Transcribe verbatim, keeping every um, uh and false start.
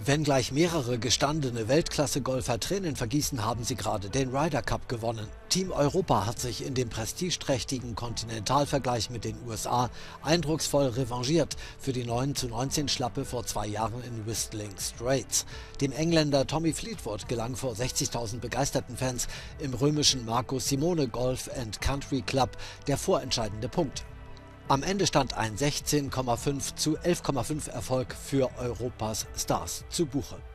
Wenngleich mehrere gestandene Weltklasse-Golfer Tränen vergießen, haben sie gerade den Ryder Cup gewonnen. Team Europa hat sich in dem prestigeträchtigen Kontinentalvergleich mit den U S A eindrucksvoll revanchiert für die neun zu neunzehn Schlappe vor zwei Jahren in Whistling Straits. Dem Engländer Tommy Fleetwood gelang vor sechzigtausend begeisterten Fans im römischen Marco Simone Golf and Country Club der vorentscheidende Punkt. Am Ende stand ein sechzehn Komma fünf zu elf Komma fünf Erfolg für Europas Stars zu Buche.